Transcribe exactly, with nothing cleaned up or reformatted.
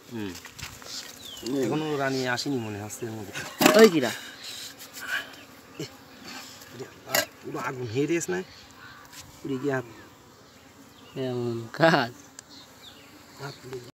হুম এখনো রানী আসেনি মনে হচ্ছে এর মধ্যে ওই কিরা পুরো আগুন হয়ে দিয়েছ না পুড়ে গিয়ে এমন কাজ।